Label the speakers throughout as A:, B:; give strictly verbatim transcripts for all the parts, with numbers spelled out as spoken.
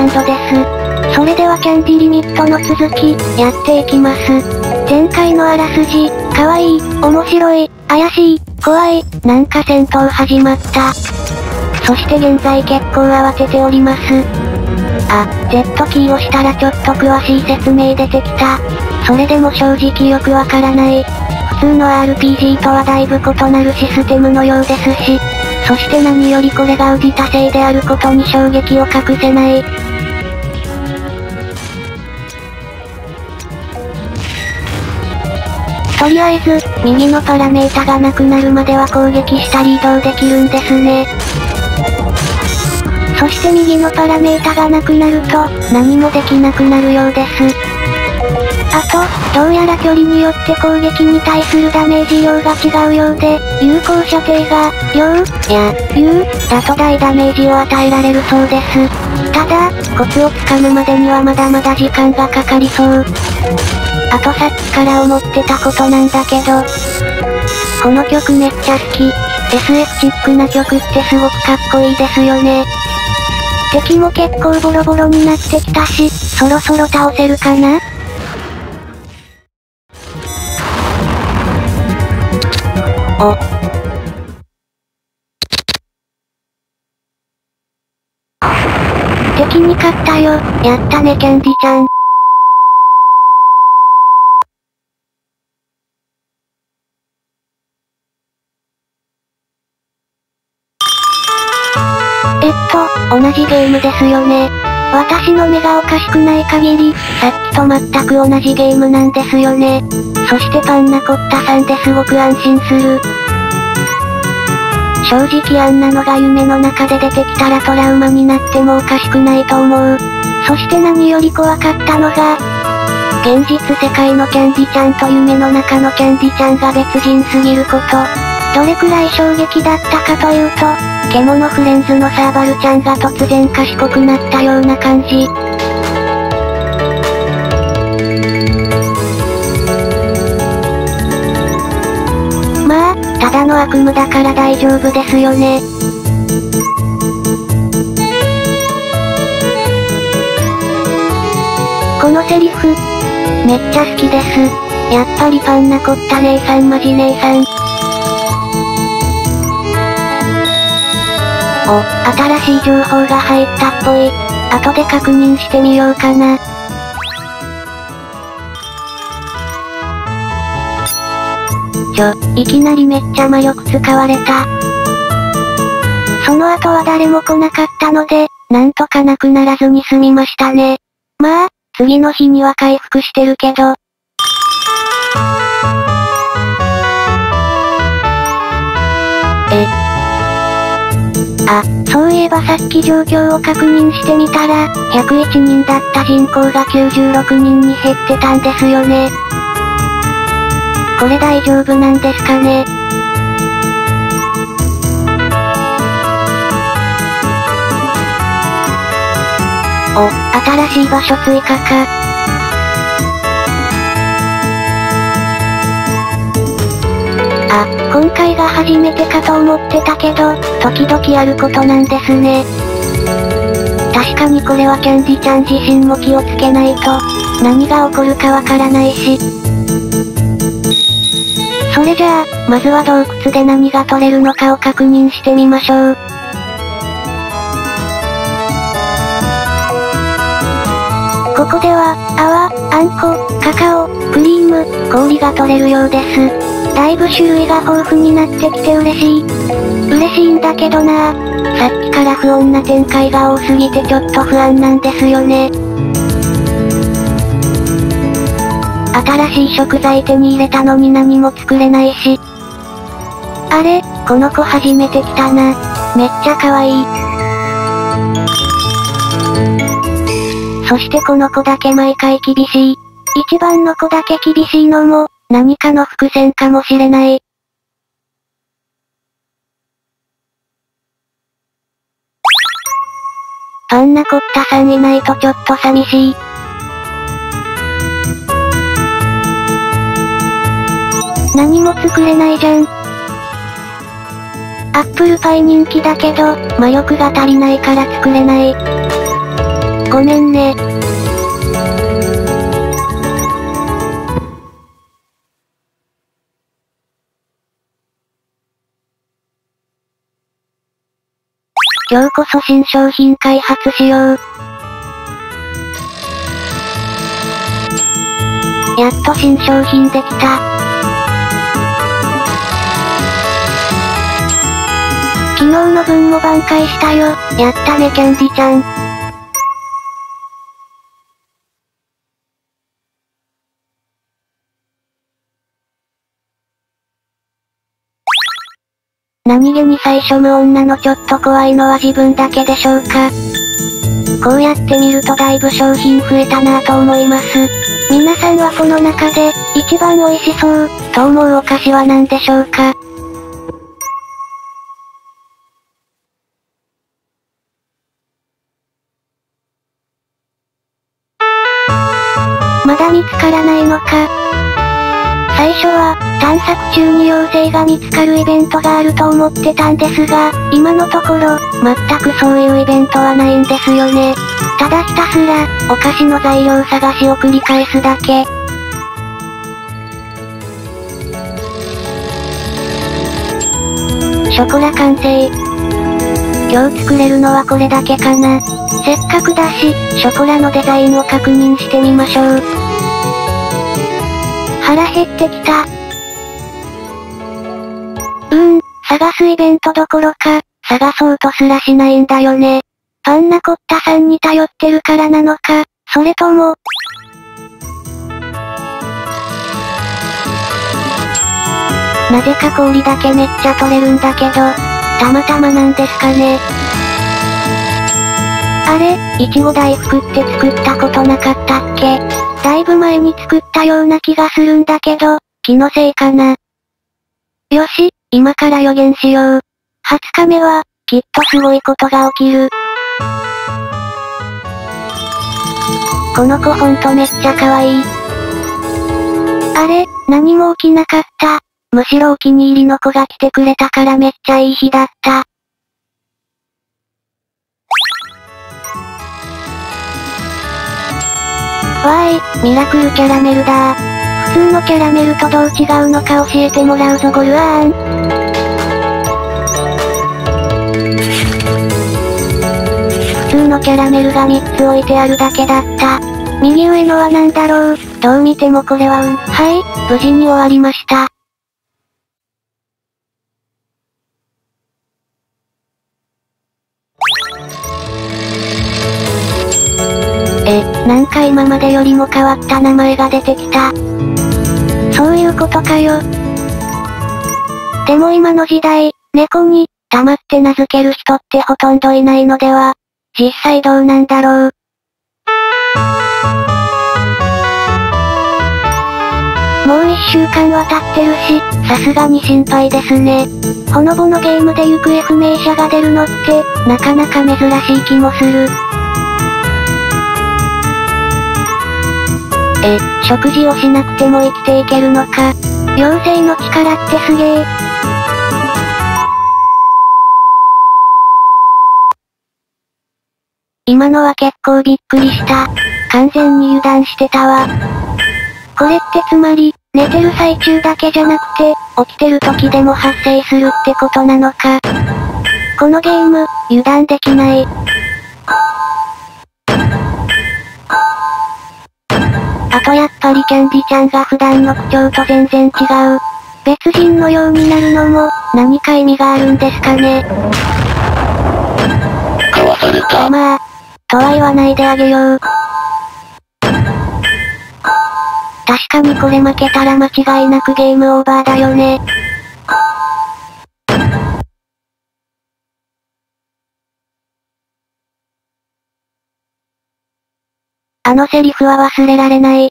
A: ンドです。それではキャンディリミットの続き、やっていきます。前回のあらすじ、かわいい、面白い、怪しい、怖い、なんか戦闘始まった。そして現在結構慌てております。あ、Z キーを押したらちょっと詳しい説明出てきた。それでも正直よくわからない。普通の アールピージー とはだいぶ異なるシステムのようですし、そして何よりこれがウディタ製であることに衝撃を隠せない。とりあえず、右のパラメータがなくなるまでは攻撃したり移動できるんですね。そして右のパラメータがなくなると、何もできなくなるようです。あと、どうやら距離によって攻撃に対するダメージ量が違うようで、有効射程が、量、や、有、だと大ダメージを与えられるそうです。ただ、コツをつかむまでにはまだまだ時間がかかりそう。あとさっきから思ってたことなんだけど、この曲めっちゃ好き。エスエフ チックな曲ってすごくかっこいいですよね。敵も結構ボロボロになってきたし、そろそろ倒せるかな？お。敵に勝ったよ。やったねキャンディちゃん。えっと、同じゲームですよね。私の目がおかしくない限り、さっきと全く同じゲームなんですよね。そしてパンナコッタさんですごく安心する。正直あんなのが夢の中で出てきたらトラウマになってもおかしくないと思う。そして何より怖かったのが、現実世界のキャンディちゃんと夢の中のキャンディちゃんが別人すぎること。どれくらい衝撃だったかというと、獣フレンズのサーバルちゃんが突然賢くなったような感じ。まあ、ただの悪夢だから大丈夫ですよね。このセリフ、めっちゃ好きです。やっぱりパンナコッタ姉さんマジ姉さん。お、新しい情報が入ったっぽい。後で確認してみようかな。ちょ、いきなりめっちゃ魔力使われた。その後は誰も来なかったので、なんとかなくならずに済みましたね。まあ、次の日には回復してるけど。え。あ、そういえばさっき状況を確認してみたら、ひゃくいちにんだった人口がきゅうじゅうろくにんに減ってたんですよね。これ大丈夫なんですかね？お、新しい場所追加か。あ、今回が初めてかと思ってたけど、時々あることなんですね。確かにこれはキャンディちゃん自身も気をつけないと、何が起こるかわからないし。それじゃあ、まずは洞窟で何が取れるのかを確認してみましょう。ここでは、泡、あんこ、カカオ、クリーム、氷が取れるようです。だいぶ種類が豊富になってきて嬉しい。嬉しいんだけどなぁ。さっきから不穏な展開が多すぎてちょっと不安なんですよね。新しい食材手に入れたのに何も作れないし。あれ、この子初めて来たな。めっちゃ可愛い。そしてこの子だけ毎回厳しい。一番の子だけ厳しいのも、何かの伏線かもしれない。パンナコッタさんいないとちょっと寂しい。何も作れないじゃん。アップルパイ人気だけど、魔力が足りないから作れない。こごめんね。今日こそ新商品開発しよう。やっと新商品できた。昨日の分も挽回したよ。やったねキャンディちゃん。何気に最初無音なのちょっと怖いのは自分だけでしょうか。こうやって見るとだいぶ商品増えたなぁと思います。皆さんはこの中で、一番美味しそう、と思うお菓子は何でしょうか。まだ見つからないのか。最初は、探索中に妖精が見つかるイベントがあると思ってたんですが、今のところ、全くそういうイベントはないんですよね。ただひたすら、お菓子の材料探しを繰り返すだけ。ショコラ完成。今日作れるのはこれだけかな。せっかくだし、ショコラのデザインを確認してみましょう。腹減ってきた。うーん、探すイベントどころか、探そうとすらしないんだよね。パンナコッタさんに頼ってるからなのか、それとも、なぜか氷だけめっちゃ取れるんだけど、たまたまなんですかね。あれ、いちご大福って作ったことなかったっけ？だいぶ前に作ったような気がするんだけど、気のせいかな。よし、今から予言しよう。はつかめは、きっとすごいことが起きる。この子ほんとめっちゃ可愛い。あれ、何も起きなかった。むしろお気に入りの子が来てくれたからめっちゃいい日だった。わーい、ミラクルキャラメルだー。普通のキャラメルとどう違うのか教えてもらうぞゴルアーン。普通のキャラメルがみっつ置いてあるだけだった。右上のは何だろう。どう見てもこれはうん。はい、無事に終わりました。え、なんか今までよりも変わった名前が出てきた。そういうことかよ。でも今の時代、猫に、黙って名付ける人ってほとんどいないのでは。実際どうなんだろう。もう一週間は経ってるし、さすがに心配ですね。ほのぼのゲームで行方不明者が出るのって、なかなか珍しい気もする。え、食事をしなくても生きていけるのか。妖精の力ってすげえ。今のは結構びっくりした。完全に油断してたわ。これってつまり、寝てる最中だけじゃなくて、起きてる時でも発生するってことなのか。このゲーム、油断できない。あとやっぱりキャンディちゃんが普段の口調と全然違う。別人のようになるのも、何か意味があるんですかね。
B: かわされた。
A: まあ、とは言わないであげよう。確かにこれ負けたら間違いなくゲームオーバーだよね。あのセリフは忘れられない。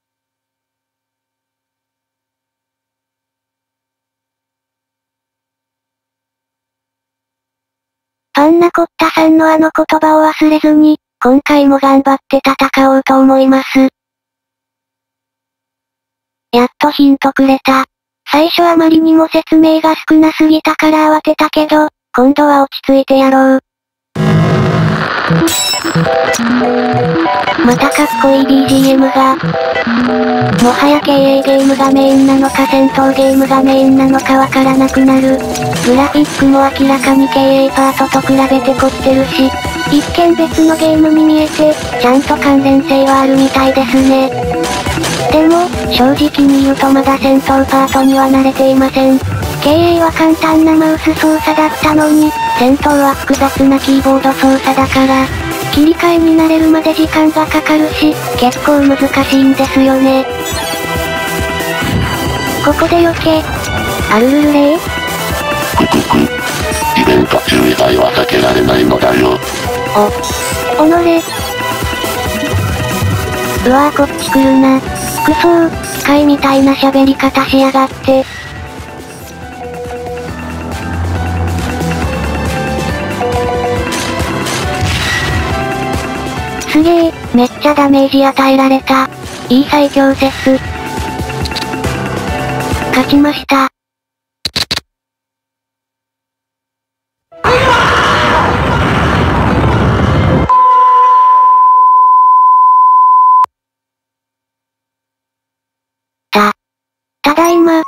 A: パンナコッタさんのあの言葉を忘れずに、今回も頑張って戦おうと思います。やっとヒントくれた。最初あまりにも説明が少なすぎたから慌てたけど、今度は落ち着いてやろう。 またかっこいい ビージーエム が。もはや経営ゲームがメインなのか戦闘ゲームがメインなのかわからなくなる。グラフィックも明らかに経営パートと比べて凝ってるし、一見別のゲームに見えて、ちゃんと関連性はあるみたいですね。でも、正直に言うとまだ戦闘パートには慣れていません。経営は簡単なマウス操作だったのに、戦闘は複雑なキーボード操作だから、切り替えに慣れるまで時間がかかるし、結構難しいんですよね。ここで避け。あるるるれー？
B: ククク。イベント中以外は避けられないのだよ。
A: お、おのれ。うわぁこっち来るな。くそー、機械みたいな喋り方しやがって。すげえ、めっちゃダメージ与えられた。いい最強説。勝ちました。た、ただいま。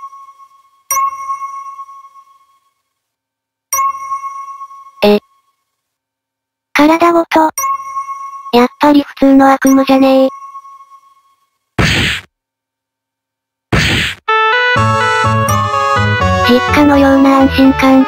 A: え。体ごと。やっぱり普通の悪夢じゃねえ。実家のような安心感。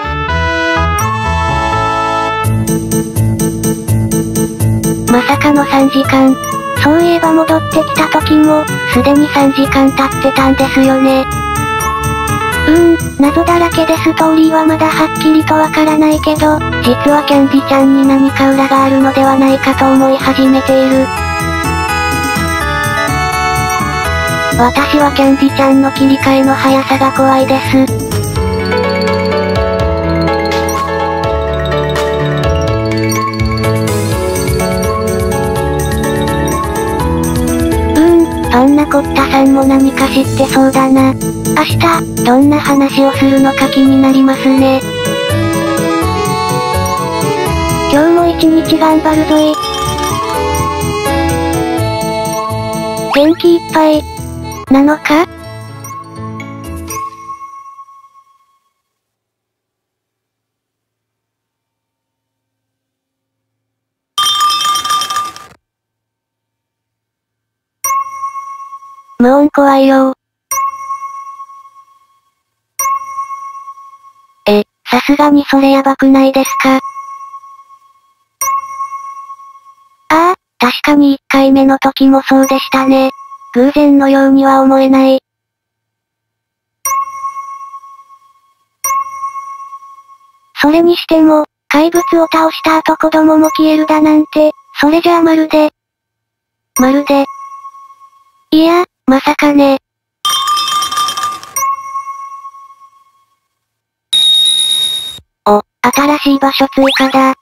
A: まさかのさんじかん。そういえば戻ってきた時も、すでにさんじかん経ってたんですよね。うーん、謎だらけでストーリーはまだはっきりとわからないけど、実はキャンディちゃんに何か裏があるのではないかと思い始めている。私はキャンディちゃんの切り替えの速さが怖いです。パンナコッタさんも何か知ってそうだな。明日、どんな話をするのか気になりますね。今日も一日頑張るぞい。元気いっぱい、なのか？無音怖いよー。え、さすがにそれやばくないですか？ああ、確かにいっかいめの時もそうでしたね。偶然のようには思えない。それにしても、怪物を倒した後子供も消えるだなんて、それじゃあまるで、まるで、いや、まさかね。お、新しい場所追加だ。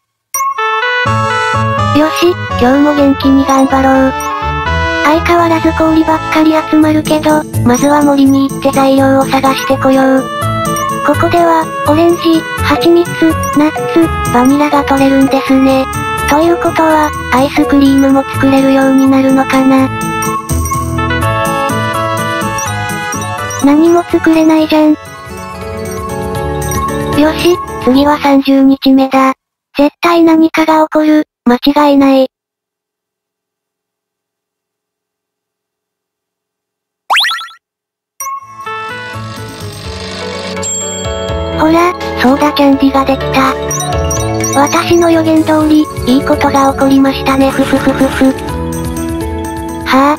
A: よし、今日も元気に頑張ろう。相変わらず氷ばっかり集まるけど、まずは森に行って材料を探してこよう。ここでは、オレンジ、蜂蜜、ナッツ、バニラが取れるんですね。ということは、アイスクリームも作れるようになるのかな。何も作れないじゃん。よし、次はさんじゅうにちめだ。絶対何かが起こる、間違いない。ほら、そうだキャンディができた。私の予言通り、いいことが起こりましたねふふふふふ。は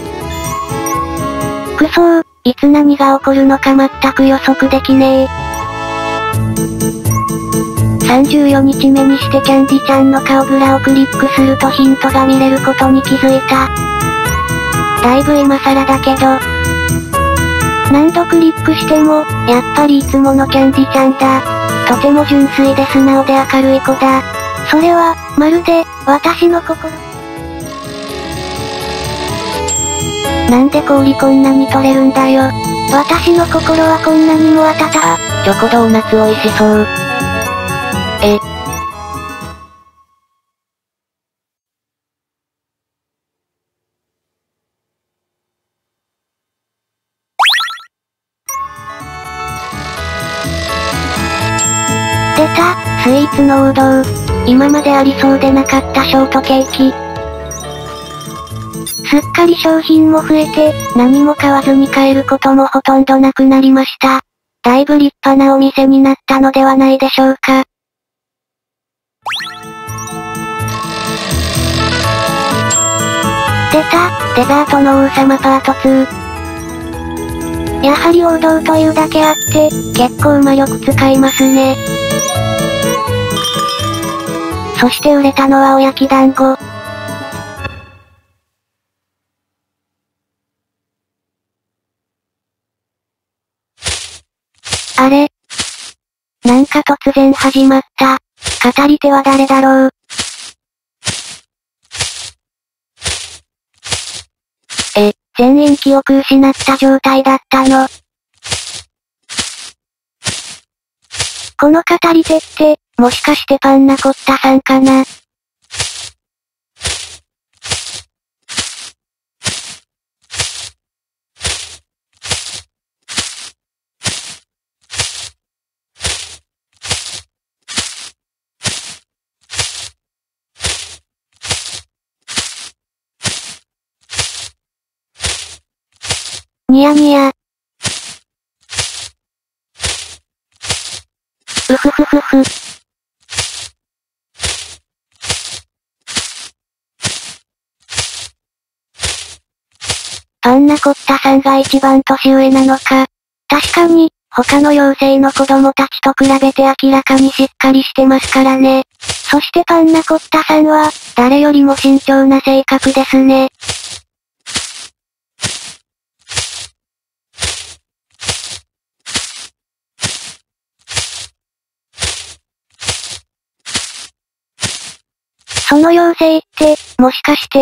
A: ぁ。くそー、いつ何が起こるのか全く予測できねえ。さんじゅうよっかめにしてキャンディちゃんの顔グラをクリックするとヒントが見れることに気づいた。だいぶ今更だけど。何度クリックしても、やっぱりいつものキャンディちゃんだ。とても純粋で素直で明るい子だ。それは、まるで、私の心。なんで氷こんなに取れるんだよ。私の心はこんなにも温か。
B: チョコドーナツ美味しそう。
A: え、 た、スイーツの王道。今までありそうでなかったショートケーキ。すっかり商品も増えて、何も買わずに買えることもほとんどなくなりました。だいぶ立派なお店になったのではないでしょうか。出た、デザートの王様パートツー。やはり王道というだけあって、結構魔力使いますね。そして売れたのはお焼き団子。あれ？なんか突然始まった。語り手は誰だろう？え、全員記憶失った状態だったの？この語り手って、もしかしてパンナコッタさんかな？ニヤニヤ。うふふふふ。パンナコッタさんが一番年上なのか。確かに、他の妖精の子供たちと比べて明らかにしっかりしてますからね。そしてパンナコッタさんは、誰よりも慎重な性格ですね。その妖精って、もしかして。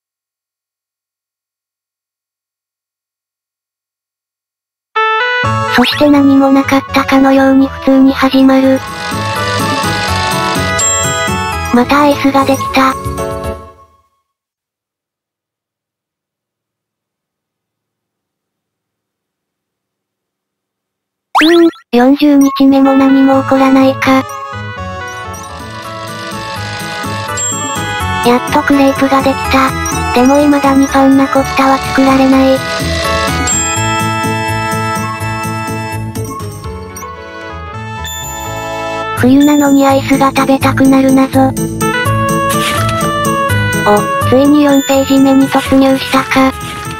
A: そして何もなかったかのように普通に始まる。またアイスができた。うーん、よんじゅうにちめも何も起こらないか。やっとクレープができた。でも未だにパンナコッタは作られない。冬なのにアイスが食べたくなる謎。お、ついによんページ目に突入したか。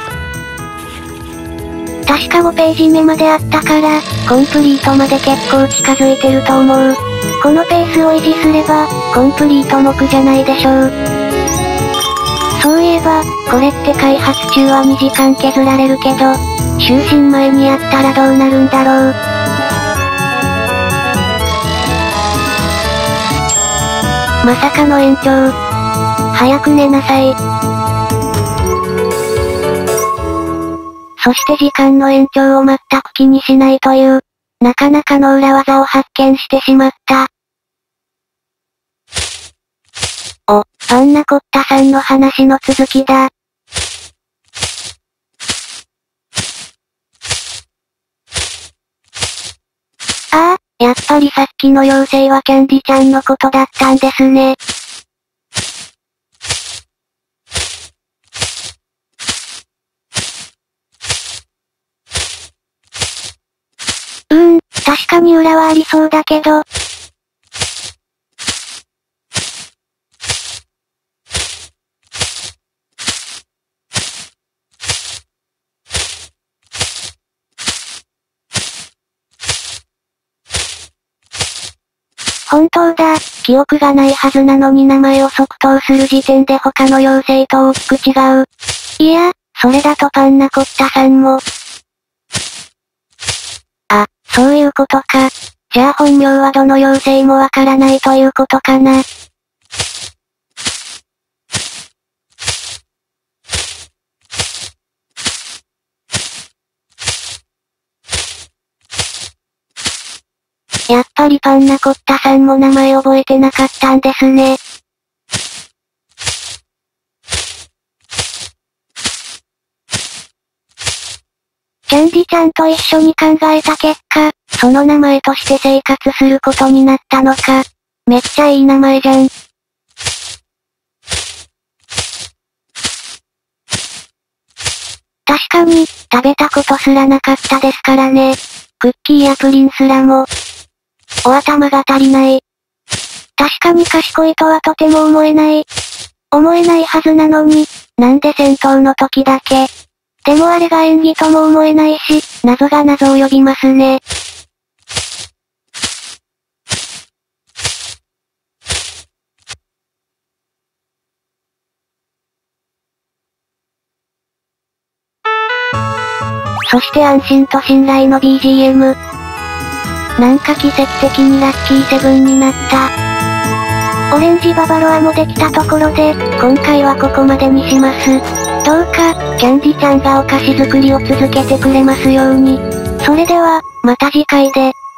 A: 確かごページ目まであったから、コンプリートまで結構近づいてると思う。このペースを維持すれば、コンプリート目じゃないでしょう。そういえば、これって開発中はにじかん削られるけど、就寝前にやったらどうなるんだろう。まさかの延長。早く寝なさい。そして時間の延長を全く気にしないという、なかなかの裏技を発見してしまった。お、パンナコッタさんの話の続きだ。ああ、やっぱりさっきの妖精はキャンディちゃんのことだったんですね。うーん、確かに裏はありそうだけど。本当だ、記憶がないはずなのに名前を即答する時点で他の妖精と大きく違う。いや、それだとパンナコッタさんも。あ、そういうことか。じゃあ本名はどの妖精もわからないということかな。やっぱりパンナコッタさんも名前覚えてなかったんですね。キャンディちゃんと一緒に考えた結果、 その名前として生活することになったのか。めっちゃいい名前じゃん。確かに、食べたことすらなかったですからね。クッキーやプリンすらも。お頭が足りない。確かに賢いとはとても思えない。思えないはずなのに、なんで戦闘の時だけ。でもあれが演技とも思えないし、謎が謎を呼びますね。そして安心と信頼の ビージーエム。なんか奇跡的にラッキーセブンになった。オレンジババロアもできたところで、今回はここまでにします。どうか、キャンディちゃんがお菓子作りを続けてくれますように。それでは、また次回で。